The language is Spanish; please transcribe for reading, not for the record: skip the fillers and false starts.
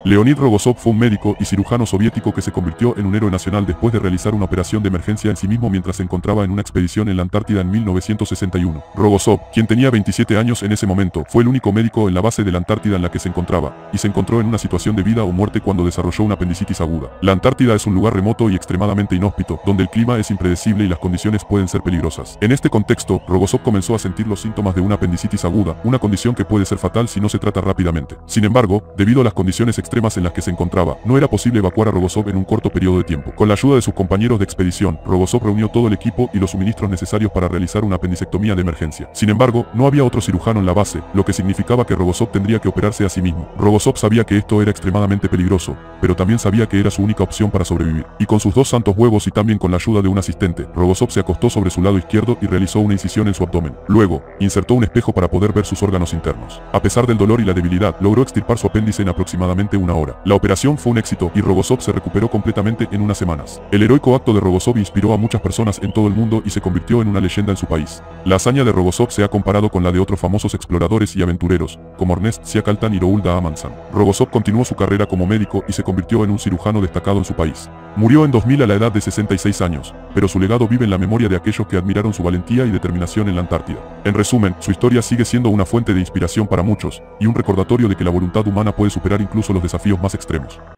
Leonid Rogozov fue un médico y cirujano soviético que se convirtió en un héroe nacional después de realizar una operación de emergencia en sí mismo mientras se encontraba en una expedición en la Antártida en 1961. Rogozov, quien tenía 27 años en ese momento, fue el único médico en la base de la Antártida en la que se encontraba, y se encontró en una situación de vida o muerte cuando desarrolló una apendicitis aguda. La Antártida es un lugar remoto y extremadamente inhóspito, donde el clima es impredecible y las condiciones pueden ser peligrosas. En este contexto, Rogozov comenzó a sentir los síntomas de una apendicitis aguda, una condición que puede ser fatal si no se trata rápidamente. Sin embargo, debido a las condiciones extremas en las que se encontraba, no era posible evacuar a Rogozov en un corto periodo de tiempo. Con la ayuda de sus compañeros de expedición, Rogozov reunió todo el equipo y los suministros necesarios para realizar una apendicectomía de emergencia. Sin embargo, no había otro cirujano en la base, lo que significaba que Rogozov tendría que operarse a sí mismo. Rogozov sabía que esto era extremadamente peligroso, pero también sabía que era su única opción para sobrevivir. Y con sus 2 santos huevos y también con la ayuda de un asistente, Rogozov se acostó sobre su lado izquierdo y realizó una incisión en su abdomen. Luego, insertó un espejo para poder ver sus órganos internos. A pesar del dolor y la debilidad, logró extirpar su apéndice en aproximadamente 1 hora. La operación fue un éxito y Rogozov se recuperó completamente en unas semanas. El heroico acto de Rogozov inspiró a muchas personas en todo el mundo y se convirtió en una leyenda en su país. La hazaña de Rogozov se ha comparado con la de otros famosos exploradores y aventureros, como Ernest Shackleton y Roald Amundsen. Rogozov continuó su carrera como médico y se convirtió en un cirujano destacado en su país. Murió en 2000 a la edad de 66 años, pero su legado vive en la memoria de aquellos que admiraron su valentía y determinación en la Antártida. En resumen, su historia sigue siendo una fuente de inspiración para muchos, y un recordatorio de que la voluntad humana puede superar incluso los desafíos más extremos.